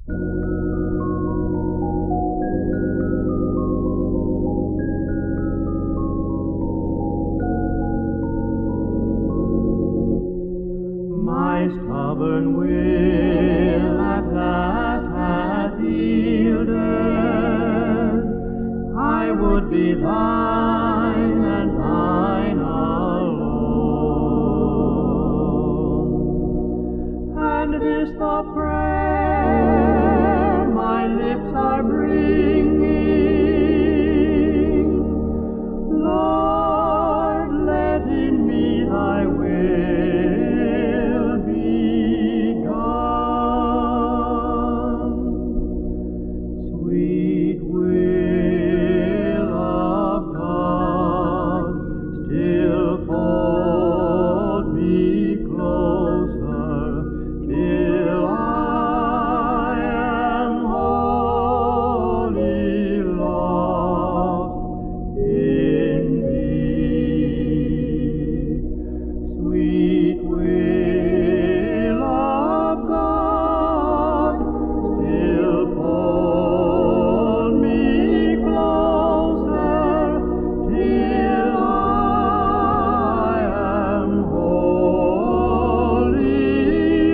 My stubborn will at last hath yielded. I would be thine and thine alone. And this the prayer my lips are bringing: Lord, let in me thy will be done. Sweet will of God, still fold me closer till I am wholly lost in thee. Sweet will of God, still fold me closer till I am wholly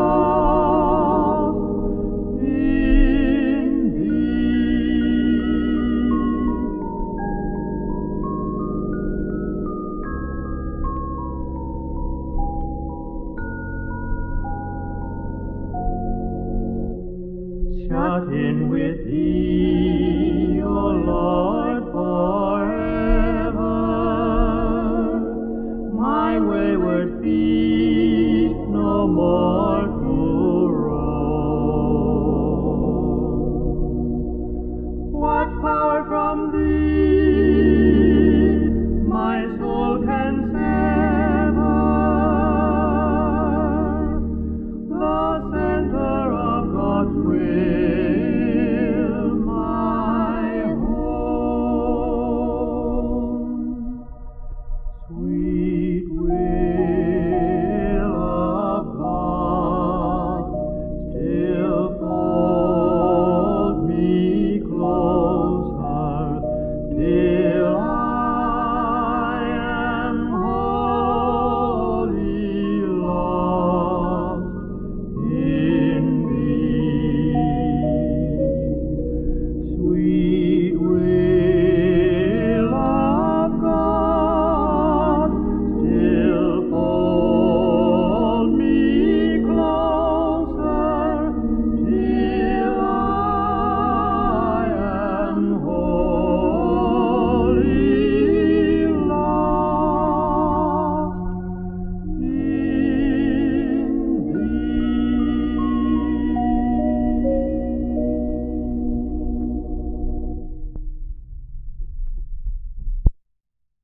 lost in thee. Shut in with thee